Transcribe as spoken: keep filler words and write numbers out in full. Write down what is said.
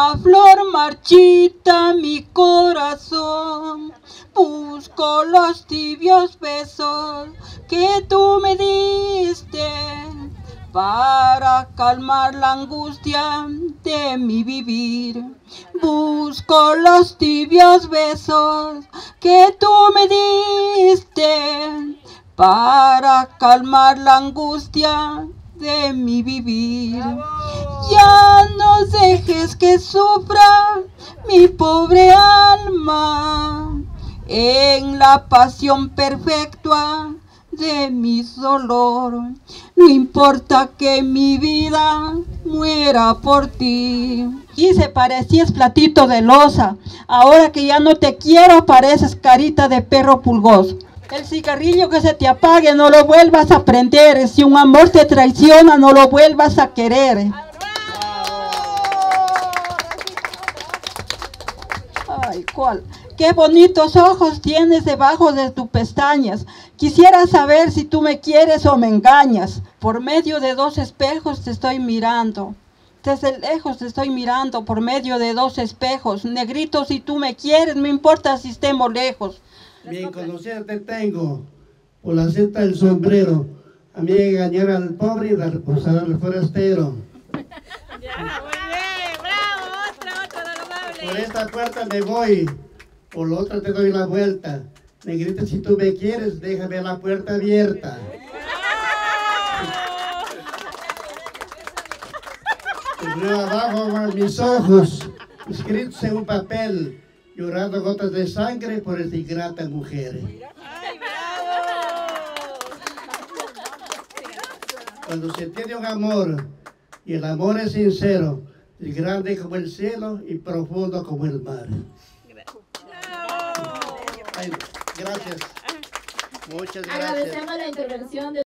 una flor marchita mi corazón, busco los tibios besos que tú me diste para calmar la angustia de mi vivir. Busco los tibios besos que tú me diste para calmar la angustia de mi vivir. Ya no dejes que sufra mi pobre alma en la pasión perfecta de mi dolor. No importa que mi vida muera por ti. Y se parecías platito de loza, ahora que ya no te quiero pareces carita de perro pulgoso. El cigarrillo que se te apague no lo vuelvas a prender, si un amor te traiciona no lo vuelvas a querer. Ay, ¿cuál? Qué bonitos ojos tienes debajo de tus pestañas. Quisiera saber si tú me quieres o me engañas. Por medio de dos espejos te estoy mirando. Desde lejos te estoy mirando por medio de dos espejos. Negrito, si tú me quieres, no importa si estemos lejos. Bien conocida te tengo, por la cinta del sombrero. A mí engañar al pobre y dar reposar al forastero. Ya, muy bien, bravo, otra, otra, honorable. Por esta puerta me voy, por la otra te doy la vuelta. Negrita, si tú me quieres, déjame la puerta abierta. Y luego abajo van mis ojos, escritos en un papel, llorando gotas de sangre por esta ingrata mujer. ¡Ay, bravo! Cuando se tiene un amor, y el amor es sincero, es grande como el cielo y profundo como el mar. Ay, gracias. Muchas gracias. Agradecemos la intervención de